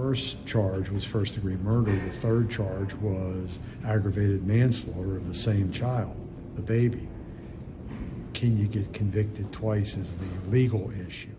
first charge was first-degree murder. The third charge was aggravated manslaughter of the same child, the baby. Can you get convicted twice is the legal issue.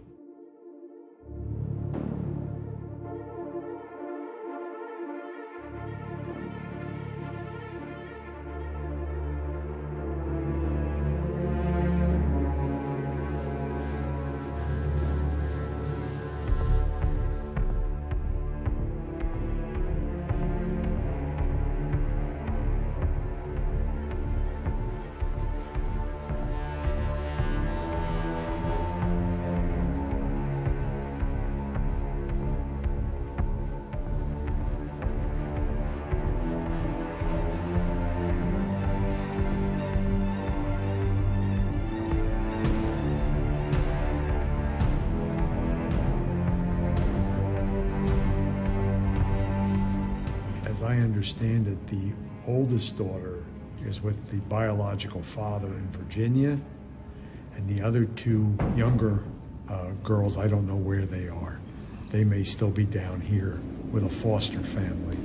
As I understand it, the oldest daughter is with the biological father in Virginia, and the other two younger girls, I don't know where they are. They may still be down here with a foster family.